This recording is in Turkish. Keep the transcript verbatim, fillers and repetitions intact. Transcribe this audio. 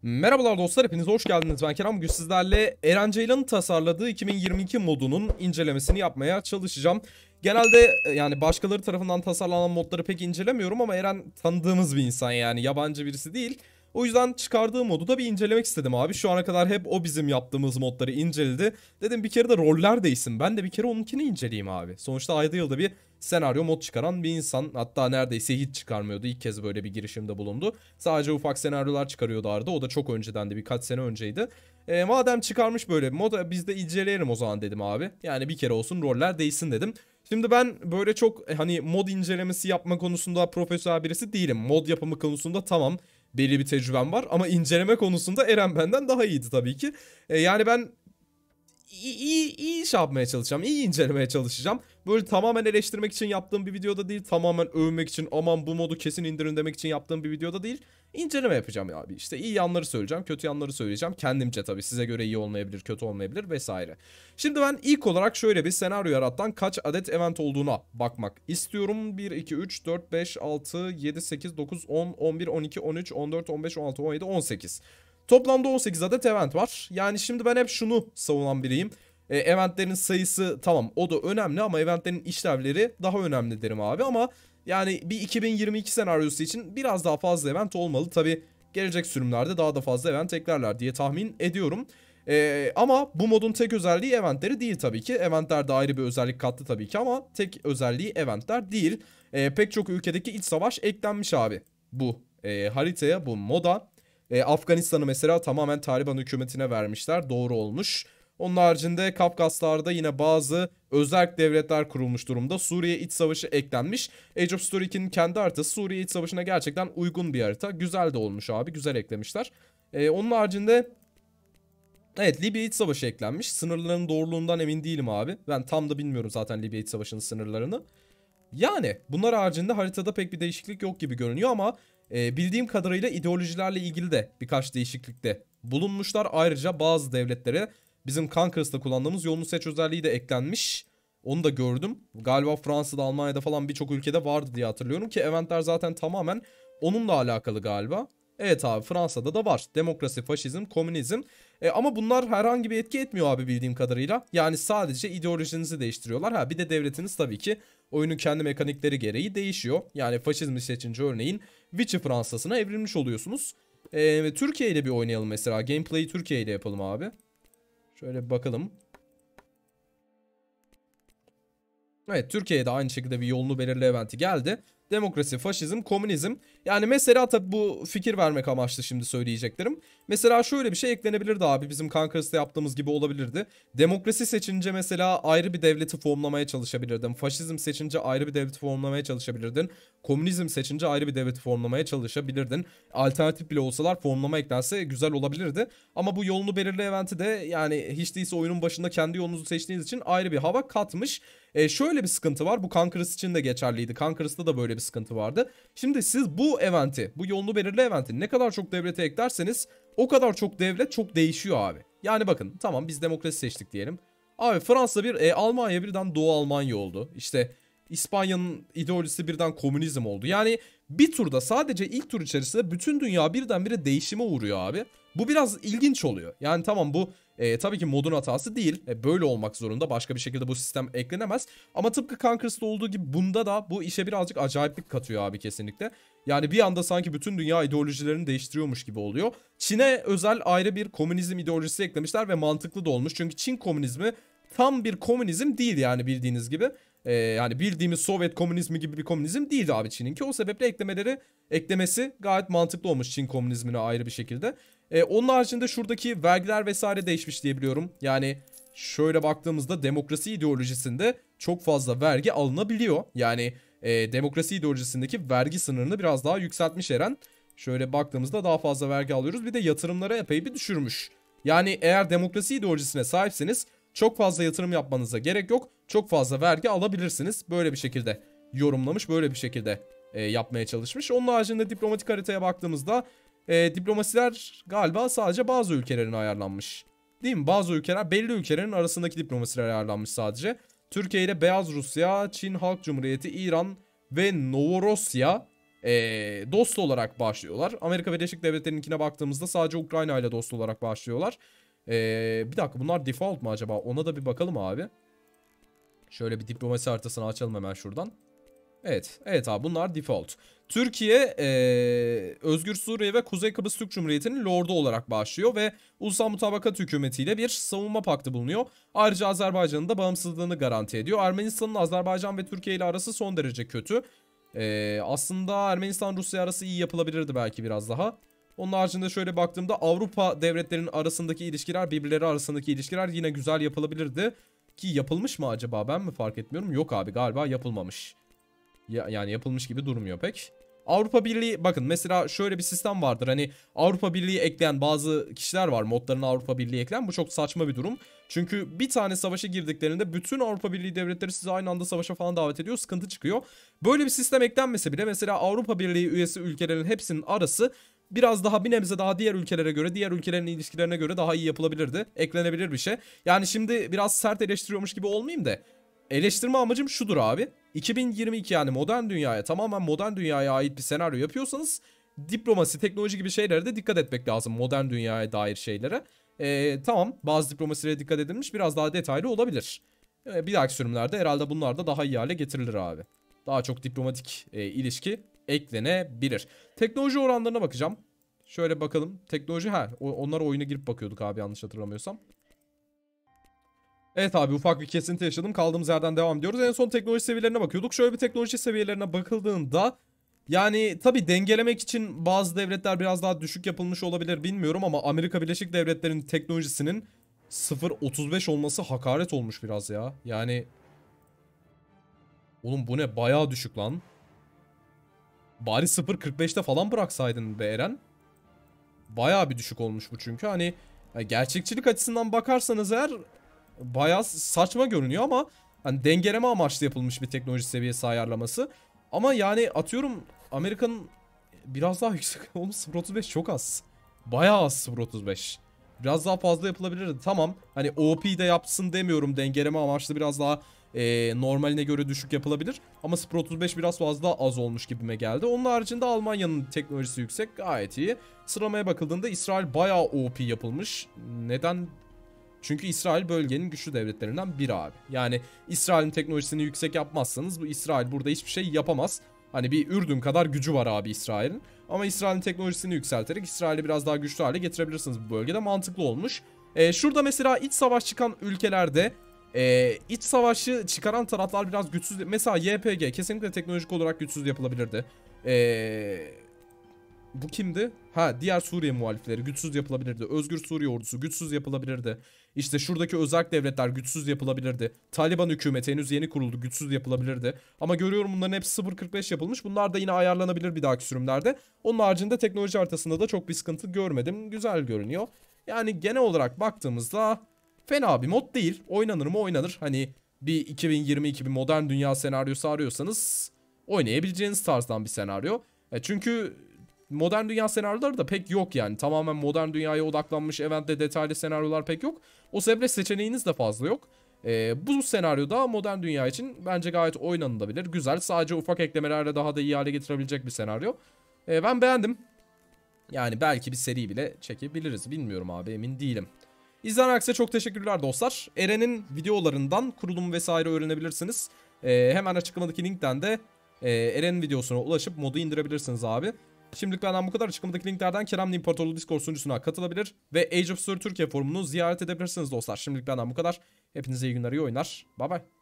Merhabalar dostlar, hepiniz hoş geldiniz. Ben Kerem. Bugün sizlerle Eren Ceylan'ın tasarladığı iki bin yirmi iki modunun incelemesini yapmaya çalışacağım. Genelde e, yani başkaları tarafından tasarlanan modları pek incelemiyorum ama Eren tanıdığımız bir insan, yani yabancı birisi değil. O yüzden çıkardığı modu da bir incelemek istedim abi. Şu ana kadar hep o bizim yaptığımız modları inceledi. Dedim bir kere de roller değişsin. Ben de bir kere onunkini inceleyeyim abi. Sonuçta ayda yılda bir senaryo mod çıkaran bir insan. Hatta neredeyse hiç çıkarmıyordu. İlk kez böyle bir girişimde bulundu. Sadece ufak senaryolar çıkarıyordu Arda. O da çok önceden de, birkaç sene önceydi. E, madem çıkarmış böyle bir mod, biz de inceleyelim o zaman dedim abi. Yani bir kere olsun roller değişsin dedim. Şimdi ben böyle çok e, hani mod incelemesi yapma konusunda profesyonel birisi değilim. Mod yapımı konusunda tamam, belli bir tecrübem var ama inceleme konusunda Eren benden daha iyiydi tabii ki. E, yani ben iyi, iyi, iyi iş yapmaya çalışacağım. İyi incelemeye çalışacağım. Böyle tamamen eleştirmek için yaptığım bir videoda değil. Tamamen övmek için, aman bu modu kesin indirin demek için yaptığım bir videoda değil. İnceleme yapacağım ya abi. İşte iyi yanları söyleyeceğim, kötü yanları söyleyeceğim. Kendimce tabii, size göre iyi olmayabilir, kötü olmayabilir vesaire. Şimdi ben ilk olarak şöyle bir senaryo yaratan kaç adet event olduğuna bakmak istiyorum. bir, iki, üç, dört, beş, altı, yedi, sekiz, dokuz, on, on bir, on iki, on üç, on dört, on beş, on altı, on yedi, on sekiz. Toplamda on sekiz adet event var. Yani şimdi ben hep şunu savunan biriyim. E, eventlerin sayısı tamam, o da önemli ama eventlerin işlevleri daha önemli derim abi. Ama yani bir iki bin yirmi iki senaryosu için biraz daha fazla event olmalı. Tabi gelecek sürümlerde daha da fazla event eklerler diye tahmin ediyorum. E, ama bu modun tek özelliği eventleri değil tabii ki. Eventler de ayrı bir özellik kattı tabii ki ama tek özelliği eventler değil. E, pek çok ülkedeki iç savaş eklenmiş abi bu e, haritaya, bu moda. E, Afganistan'ı mesela tamamen Taliban hükümetine vermişler. Doğru olmuş. Onun haricinde Kafkaslar'da yine bazı özerk devletler kurulmuş durumda. Suriye iç savaşı eklenmiş. Age of Story ikinin kendi haritası Suriye iç savaşına gerçekten uygun bir harita. Güzel de olmuş abi. Güzel eklemişler. E, onun haricinde evet, Libya iç savaşı eklenmiş. Sınırlarının doğruluğundan emin değilim abi. Ben tam da bilmiyorum zaten Libya iç savaşının sınırlarını. Yani bunlar haricinde haritada pek bir değişiklik yok gibi görünüyor ama e, bildiğim kadarıyla ideolojilerle ilgili de birkaç değişiklikte bulunmuşlar. Ayrıca bazı devletlere bizim Conqueror'da kullandığımız yolunu seç özelliği de eklenmiş. Onu da gördüm. Galiba Fransa'da, Almanya'da falan birçok ülkede vardı diye hatırlıyorum ki eventler zaten tamamen onunla alakalı galiba. Evet abi, Fransa'da da var. Demokrasi, faşizm, komünizm. E, ama bunlar herhangi bir etki etmiyor abi bildiğim kadarıyla. Yani sadece ideolojinizi değiştiriyorlar. Ha bir de devletiniz tabii ki oyunun kendi mekanikleri gereği değişiyor. Yani faşizmi seçince örneğin Vichy Fransa'sına evrilmiş oluyorsunuz. E, Türkiye ile bir oynayalım mesela. Gameplay'i Türkiye ile yapalım abi. Şöyle bir bakalım. Evet, Türkiye'de aynı şekilde bir yolunu belirle eventi geldi. Demokrasi, faşizm, komünizm. Yani mesela tabi bu fikir vermek amaçlı şimdi söyleyeceklerim. Mesela şöyle bir şey eklenebilirdi abi. Bizim Conqueror'da yaptığımız gibi olabilirdi. Demokrasi seçince mesela ayrı bir devleti formlamaya çalışabilirdin. Faşizm seçince ayrı bir devleti formlamaya çalışabilirdin. Komünizm seçince ayrı bir devleti formlamaya çalışabilirdin. Alternatif bile olsalar formlama eklense güzel olabilirdi. Ama bu yolunu belirle eventi de yani hiç değilse oyunun başında kendi yolunuzu seçtiğiniz için ayrı bir hava katmış. E şöyle bir sıkıntı var. Bu Conquerors için de geçerliydi. Conquerors'ta da böyle bir sıkıntı vardı. Şimdi siz bu eventi, bu yolunu belirle eventi ne kadar çok devlete eklerseniz o kadar çok devlet çok değişiyor abi. Yani bakın, tamam biz demokrasi seçtik diyelim. Abi Fransa bir, e, Almanya birden Doğu Almanya oldu. İşte İspanya'nın ideolojisi birden komünizm oldu. Yani bir turda, sadece ilk tur içerisinde bütün dünya birdenbire değişime uğruyor abi. Bu biraz ilginç oluyor. Yani tamam, bu e, tabii ki modun hatası değil. E, böyle olmak zorunda. Başka bir şekilde bu sistem eklenemez. Ama tıpkı Conqueror'da olduğu gibi bunda da bu işe birazcık acayiplik katıyor abi kesinlikle. Yani bir anda sanki bütün dünya ideolojilerini değiştiriyormuş gibi oluyor. Çin'e özel ayrı bir komünizm ideolojisi eklemişler ve mantıklı da olmuş. Çünkü Çin komünizmi tam bir komünizm değil yani, bildiğiniz gibi. Ee, yani bildiğimiz Sovyet komünizmi gibi bir komünizm değildi abi Çin'inki. O sebeple eklemeleri, eklemesi gayet mantıklı olmuş Çin komünizmine ayrı bir şekilde. Ee, onun haricinde şuradaki vergiler vesaire değişmiş diye biliyorum. Yani şöyle baktığımızda demokrasi ideolojisinde çok fazla vergi alınabiliyor. Yani e, demokrasi ideolojisindeki vergi sınırını biraz daha yükseltmiş Eren. Şöyle baktığımızda daha fazla vergi alıyoruz. Bir de yatırımlara epey bir düşürmüş. Yani eğer demokrasi ideolojisine sahipseniz çok fazla yatırım yapmanıza gerek yok. Çok fazla vergi alabilirsiniz. Böyle bir şekilde yorumlamış, böyle bir şekilde e, yapmaya çalışmış. Onun haricinde diplomatik haritaya baktığımızda e, diplomasiler galiba sadece bazı ülkelerin ayarlanmış. Değil mi? Bazı ülkeler, belli ülkelerin arasındaki diplomasiler ayarlanmış sadece. Türkiye ile Beyaz Rusya, Çin Halk Cumhuriyeti, İran ve Novorosya e, dost olarak başlıyorlar. Amerika Birleşik Devletleri'ninkine baktığımızda sadece Ukrayna ile dost olarak başlıyorlar. E, bir dakika, bunlar default mu acaba? Ona da bir bakalım abi. Şöyle bir diplomasi haritasını açalım hemen şuradan. Evet, evet abi, bunlar default. Türkiye, e, Özgür Suriye ve Kuzey Kıbrıs Türk Cumhuriyeti'nin lordu olarak başlıyor ve Ulusal Mutabakat Hükümeti ile bir savunma paktı bulunuyor. Ayrıca Azerbaycan'ın da bağımsızlığını garanti ediyor. Ermenistan'ın Azerbaycan ve Türkiye ile arası son derece kötü. E, aslında Ermenistan-Rusya arası iyi yapılabilirdi belki biraz daha. Onun haricinde şöyle baktığımda Avrupa devletlerinin arasındaki ilişkiler, birbirleri arasındaki ilişkiler yine güzel yapılabilirdi. Ki yapılmış mı acaba, ben mi fark etmiyorum? Yok abi, galiba yapılmamış. Ya, yani yapılmış gibi durmuyor pek. Avrupa Birliği, bakın mesela şöyle bir sistem vardır. Hani Avrupa Birliği ekleyen bazı kişiler var. Modlarına Avrupa Birliği ekleyen. Bu çok saçma bir durum. Çünkü bir tane savaşa girdiklerinde bütün Avrupa Birliği devletleri sizi aynı anda savaşa falan davet ediyor. Sıkıntı çıkıyor. Böyle bir sistem eklenmese bile mesela Avrupa Birliği üyesi ülkelerin hepsinin arası biraz daha, bir nebze daha diğer ülkelere göre, diğer ülkelerin ilişkilerine göre daha iyi yapılabilirdi. Eklenebilir bir şey. Yani şimdi biraz sert eleştiriyormuş gibi olmayayım da. Eleştirme amacım şudur abi. iki bin yirmi iki, yani modern dünyaya, tamamen modern dünyaya ait bir senaryo yapıyorsanız diplomasi, teknoloji gibi şeylere de dikkat etmek lazım. Modern dünyaya dair şeylere. Ee, tamam, bazı diplomasilere dikkat edilmiş, biraz daha detaylı olabilir. Ee, bir dahaki sürümlerde herhalde bunlar da daha iyi hale getirilir abi. Daha çok diplomatik e, ilişki eklenebilir. Teknoloji oranlarına bakacağım. Şöyle bakalım. Teknoloji, ha, onlara oyuna girip bakıyorduk abi, yanlış hatırlamıyorsam. Evet abi, ufak bir kesinti yaşadım. Kaldığımız yerden devam ediyoruz. En son teknoloji seviyelerine bakıyorduk. Şöyle bir teknoloji seviyelerine bakıldığında, yani tabi dengelemek için bazı devletler biraz daha düşük yapılmış olabilir, bilmiyorum, ama Amerika Birleşik Devletleri'nin teknolojisinin sıfır nokta otuz beş olması hakaret olmuş biraz ya. Yani oğlum bu ne, bayağı düşük lan. Bari sıfır nokta kırk beşte falan bıraksaydın be Eren. Bayağı bir düşük olmuş bu çünkü. Hani gerçekçilik açısından bakarsanız eğer bayağı saçma görünüyor, ama hani dengeleme amaçlı yapılmış bir teknoloji seviyesi ayarlaması. Ama yani atıyorum Amerika'nın biraz daha yüksek. Oğlum sıfır nokta otuz beş çok az. Bayağı az sıfır nokta otuz beş. Biraz daha fazla yapılabilirdi. Tamam, hani O P'de yapsın demiyorum. Dengeleme amaçlı biraz daha e, normaline göre düşük yapılabilir. Ama sıfır nokta otuz beş biraz fazla az olmuş gibime geldi. Onun haricinde Almanya'nın teknolojisi yüksek. Gayet iyi. Sıramaya bakıldığında İsrail bayağı O P yapılmış. Neden? Çünkü İsrail bölgenin güçlü devletlerinden biri abi. Yani İsrail'in teknolojisini yüksek yapmazsanız bu İsrail burada hiçbir şey yapamaz. Hani bir Ürdün kadar gücü var abi İsrail'in. Ama İsrail'in teknolojisini yükselterek İsrail'i biraz daha güçlü hale getirebilirsiniz bu bölgede. Mantıklı olmuş. Ee, şurada mesela iç savaş çıkan ülkelerde e, iç savaşı çıkaran taraflar biraz güçsüz. Mesela Y P G kesinlikle teknolojik olarak güçsüz yapılabilirdi. Eee... Bu kimdi? Ha, diğer Suriye muhalifleri güçsüz yapılabilirdi. Özgür Suriye ordusu güçsüz yapılabilirdi. İşte şuradaki özerk devletler güçsüz yapılabilirdi. Taliban hükümeti henüz yeni kuruldu, güçsüz yapılabilirdi. Ama görüyorum bunların hepsi sıfır nokta kırk beş yapılmış. Bunlar da yine ayarlanabilir bir dahaki sürümlerde. Onun haricinde teknoloji haritasında da çok bir sıkıntı görmedim. Güzel görünüyor. Yani genel olarak baktığımızda fena bir mod değil. Oynanır mı oynanır. Hani bir iki bin yirmi iki bir modern dünya senaryosu arıyorsanız oynayabileceğiniz tarzdan bir senaryo. E çünkü modern dünya senaryoları da pek yok yani. Tamamen modern dünyaya odaklanmış eventte detaylı senaryolar pek yok. O sebeple seçeneğiniz de fazla yok. Ee, bu senaryoda modern dünya için bence gayet oynanılabilir. Güzel. Sadece ufak eklemelerle daha da iyi hale getirebilecek bir senaryo. Ee, ben beğendim. Yani belki bir seri bile çekebiliriz. Bilmiyorum abi, emin değilim. İzleyen herkese çok teşekkürler dostlar. Eren'in videolarından kurulum vesaire öğrenebilirsiniz. Ee, hemen açıklamadaki linkten de e, Eren'in videosuna ulaşıp modu indirebilirsiniz abi. Şimdilik benden bu kadar. Açıklamadaki linklerden Keremli İmparatorluğu Discord sunucusuna katılabilir ve Age of Story Türkiye forumunu ziyaret edebilirsiniz dostlar. Şimdilik benden bu kadar. Hepinize iyi günler, iyi oyunlar. Bay bay.